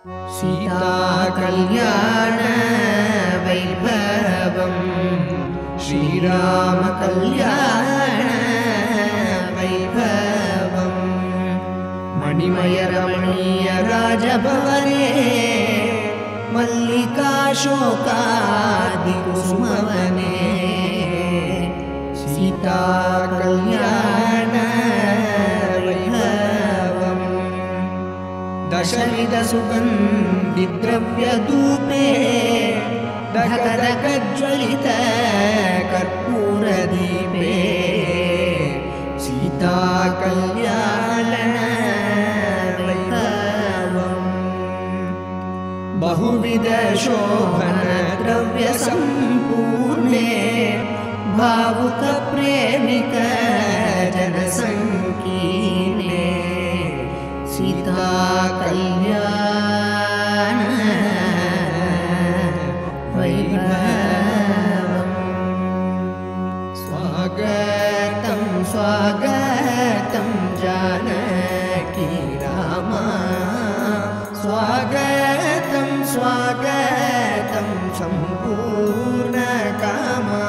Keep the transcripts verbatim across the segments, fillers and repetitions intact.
सीता कल्याण वैभवं श्रीराम कल्याण वैभवं मणिमय रमणीय राजभवने मल्लिका शोकादि कुसुमवने सीता कल्याण वैभवम् दशविध सुगन्धि द्रव्यधूपे धकधकज्वलित कर्पूर दीपे सीता कल्याण वैभवम् बहुविध शोभन द्रव्य संपूर्णे भावुक प्रेमिक जन संकीर्णे सीता कल्याण वैभवम् स्वागतं स्वागतं जानकी रामा स्वागतं स्वागतं सम्पूर्णकामा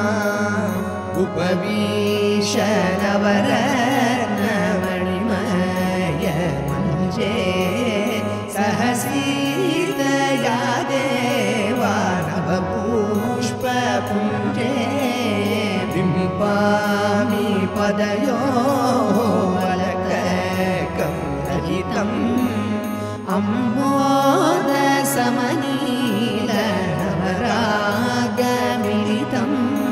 उपवीश नवरत्नमणिमय मञ्चे सहसीतया देवा नवपुष्पपुञ्जे बिम्बामि पदयोः अलकं ललितम् अम्बोदसमनील नवरागमिलितं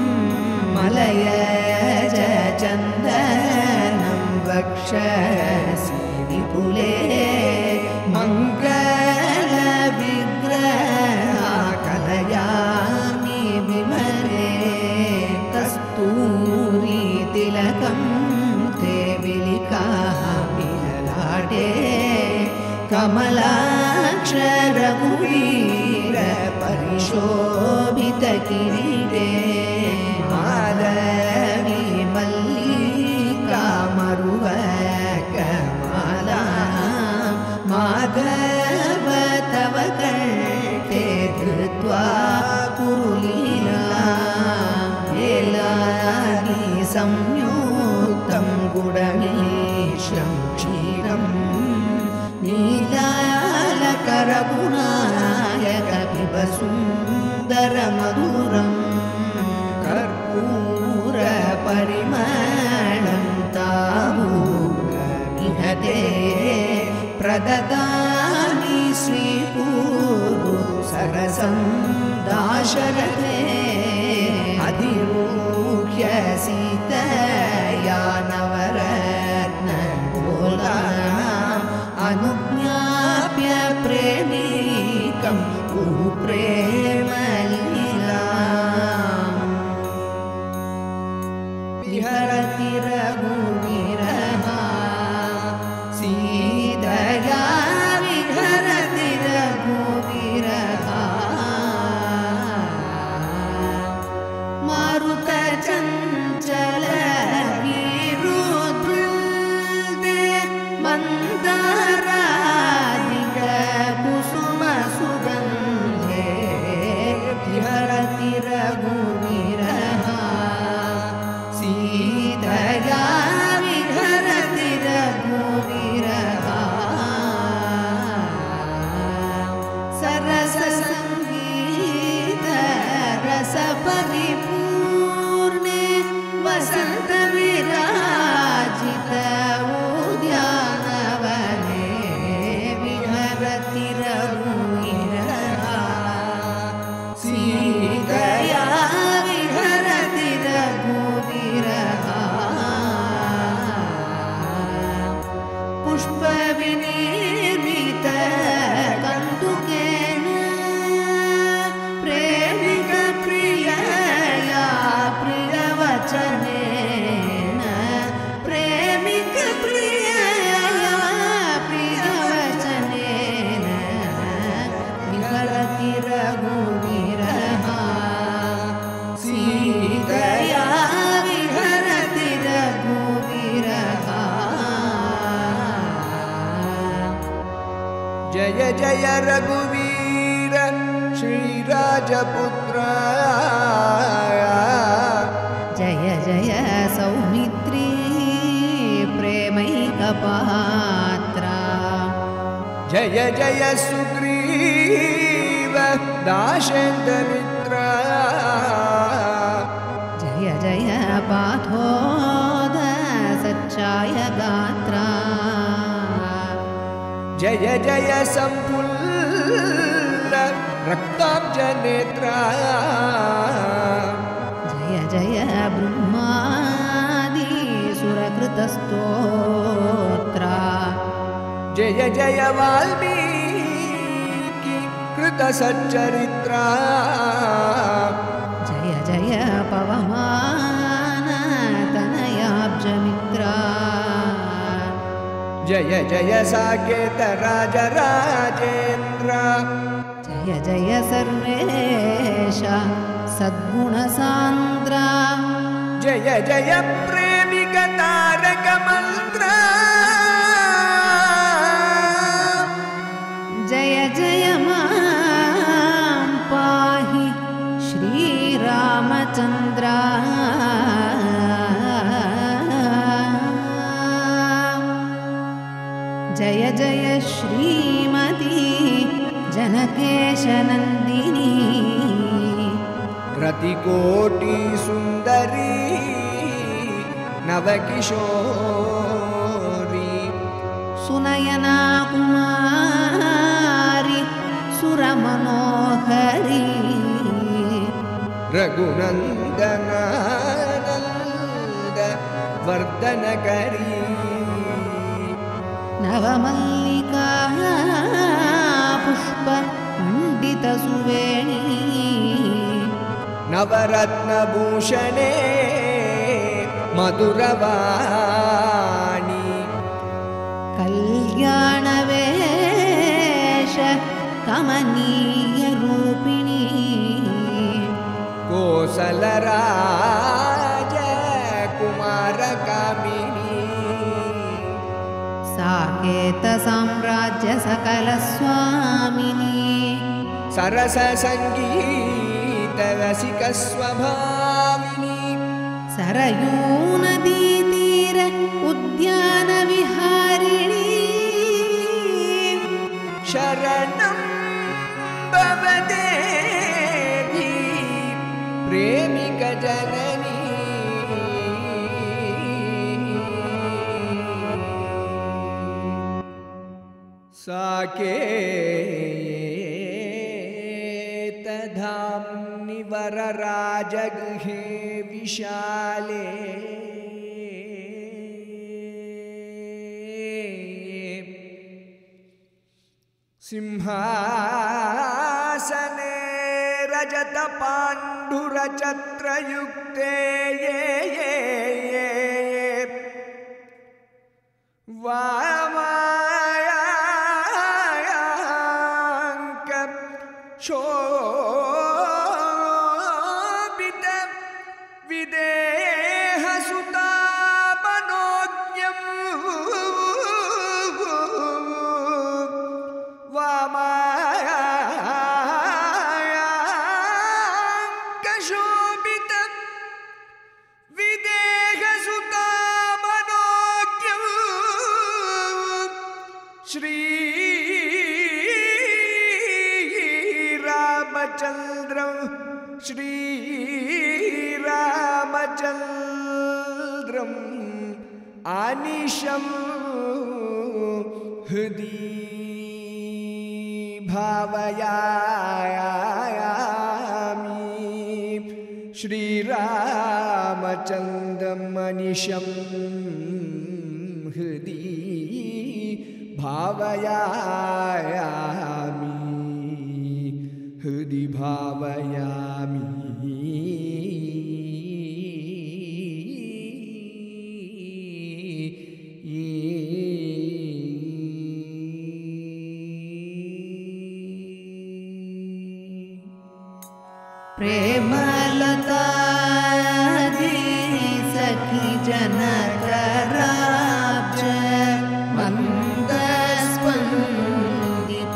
मलयज चन्दनं वक्षसि विपुले मङ्गलविग्रहा कलयामि विमले कस्तूरी तिलकं ते विलिकामि ललाटे कमलाक्ष रघुवीर परिशोभित किरीटे माधवी मल्लिका मरुवकमाला माधव तव कंठे धृत्वा कुरुलीला एलानि संयुक्तं गुडमिश्रं क्षीरम् नीलालकरगुणायक पिब सुन्दरमधुरम् कर्पूर परिमलं ताम्बूलमिहते प्रददामि श्रीकुरु सरसं दाशरथे अधिरूह्य सीतया नवरत्नगोला अनुज्ञाप्य प्रेमिकं कुरु प्रेमलीला विहरति रघुवीरः सीतया विहरति रघुवीरः मारुतचञ्चल विरुद्धे मन्दारादिक कुसुम सुगन्धे जय जय रघुवीर श्रीराजपुत्र जय जय सौमित्री प्रेमैकपात्रा जय जय सुग्रीव दाशेन्द्रमित्र जय जय पार्थोद सच्चाय गात्रा जय जय संपुल्ल रक्ताब्जनेत्रा जय जय ब्रह्मादि सुरकृतस्तोत्रा जय जय वाल्मीकि कृतसच्चरित्रा जय जय पवमान तनयाब्जमित्रा जय जय साकेत राजराजेन्द्र जय जय सर्वेश सद्गुणसान्द्रा जय जय प्रेमिक तारक मंत्र जय जय मां पाहि श्रीरामचन्द्र जय जय श्रीमती जनकेशनन्दिनी रतिकोटि सुन्दरी नवकिशोरी सुनयना कुमारी सुरमनोहरी रघुनन्दनानन्द वर्धनकरी नवमल्लिका पुष्प पण्डितसुवेणी नवरत्नभूषणे मधुरवाणी कल्याणवेश कमनीयरूपिणी कोसलराजकुमारकामिनी साकेतसाम्राज्य सकलस्वामिनी सरससङ्गीत रसिकस्वभाविनी सरयूनदीतीर उद्यानविहारिणी शरणं भवदेवी प्रेमिकजननी साकेतधाम्नि वरराजगृहे विशाले सिंहासने रजतपाण्डुरचत्रयुक्ते ये ये ये वामायाङ्क शोभित विदेहसुता मनोज्ञं वामायाङ्क शोभित विदेहसुता मनोज्ञं श्रीरामचन्द्रं श्रीरामचन्द्रम् आनिशं हृदि भावयामि श्रीरामचन्द्रम् अनिशं हृदि भावयामि हृदि भावयामि प्रेमलता सखी जनकराब्ज मन्दस्पन्दित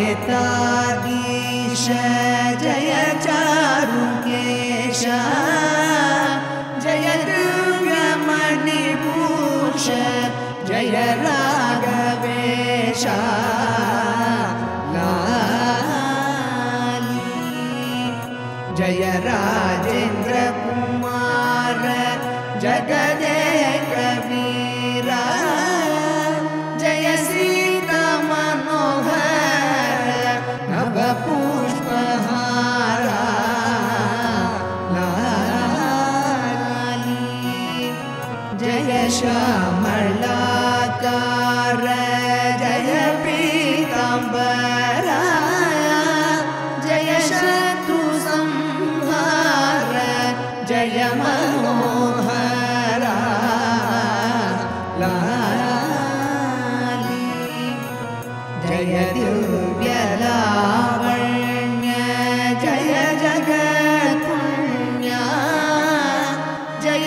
साकेताधीश जय चारुकेश जय दिव्यमणिभूष जय राघवेश लाली जय राजेन्द्र कुमार जगदेक वीरा जय सीता मनोहर नव पुष्पहारा लाली जय श्यामलाकार जय पीताम्बरा जय शत्रु संहार जय मनोहरा लाली जय दिव्यलावण्य जय जगत्पुण्य जय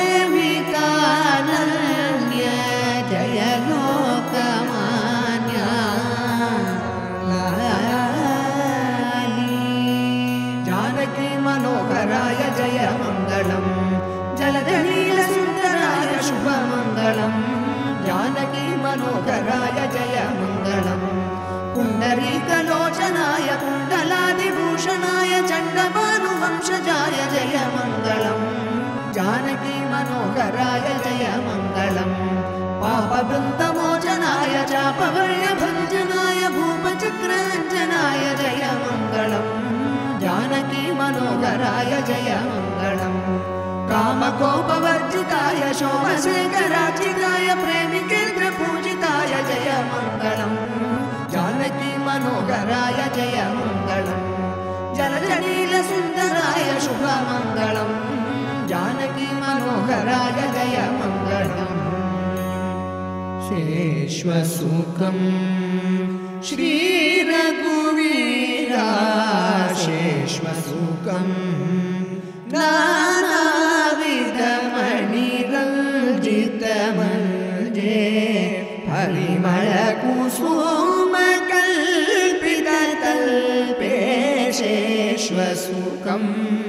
प्रेमिकानन्य जय लोकमान्य लाली जानकी मनोहराय जय मङ्गलम् जलधनील सुन्दराय शुभमङ्गलम् जानकी मनोहराय जय मङ्गलम् पुण्डरीकलोचनाय कुण्डलादिभूषणाय चण्डभानुवंशजाय जय मङ्गलम् जानकी मनोहराय जय मङ्गलम् पापवृन्दमोचनाय चापवर्यभञ्जनाय भूपचक्राञ्जनाय जय मङ्गलम् जानकी मनोहराय जय मङ्गलम् कामकोपवर्जिताय शोभशेखरार्चिताय प्रेमिकेन्द्रपूजिताय जय मङ्गलम् जानकी मनोहराय जय मङ्गलम् जलजनीलसुन्दराय शुभमङ्गलम् जानकी मनोहराय जय मङ्गलम् शेश्वसुखं श्रीरघुवीरा शेश्वसुखं नानाविधमणिरञ्जितमञ्जे परिमलकुसुमकल्पिततल्पे शेश्वसुखं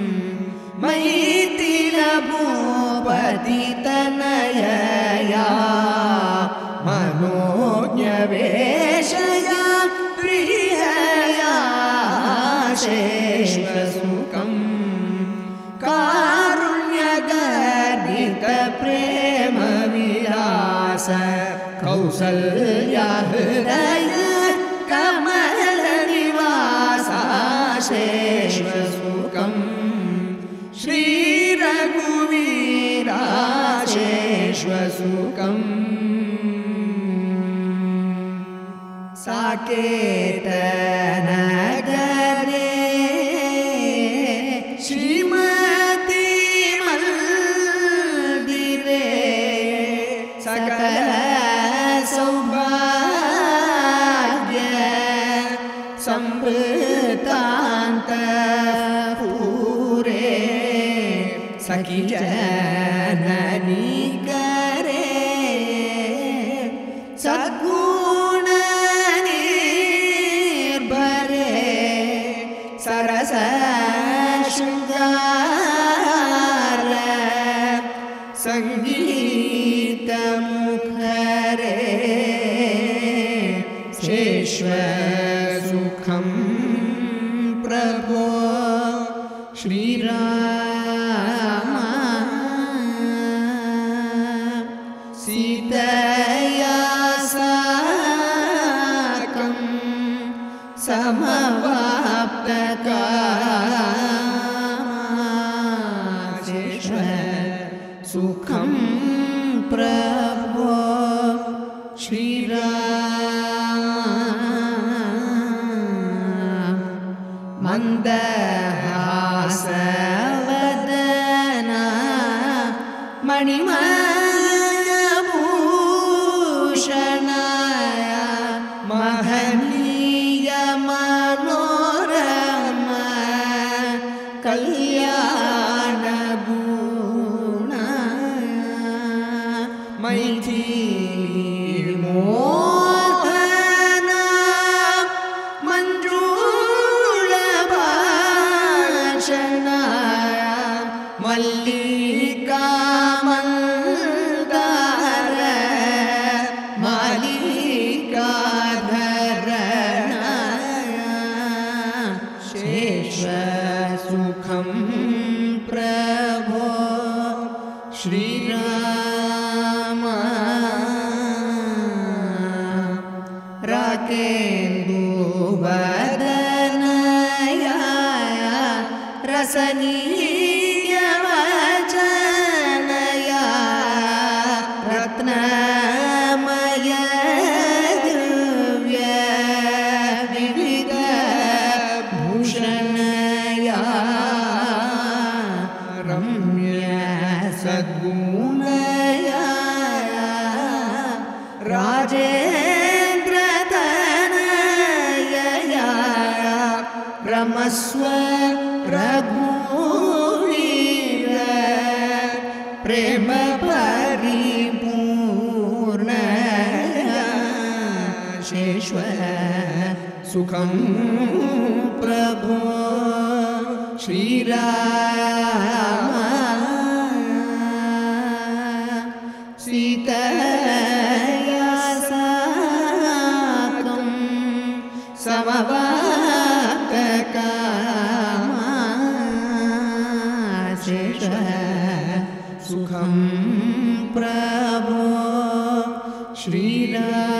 मैथिलभूपतितनयया मनोज्ञवेशया प्रियया शेश्वसुखं कारुण्यगर्भितप्रेमविलास कौसल्या हृदय कमलनिवासा शेश्वसुखं श्रीरघुवीरा शेश्वसुखम् साकेतनगरे श्रीमती मन्दिरे सकल सौभाग्य संवृतान्तपूरे सखी जननी करे सद्गुण निर्भरे सरस शृंगार संगीत मुखरे शेश्वसुखं प्रभो श्रीराम सीतया साकं समवाप्तकाशेश्वसुखं प्रभो श्रीराम मन्दहासवदना मणिमयभूषणाय महनीय मनोरम कल्याण गुण मैथिली मोहना मल्लिका मंदार मालिकाधरण शेष सुखं प्रभो श्रीराम राकेन्दुवदनया रसनीयवचनया रत्नमय दिव्य विविध भूषणया रम्य सद्गुणया राजेन्द्रतनयया रमस्व रघुवीर प्रेम परिपूर्णया शेश्वर सुखं प्रभो श्रीराम सीतया साकं समवातकामा शेष सुखं प्रभो श्रीराम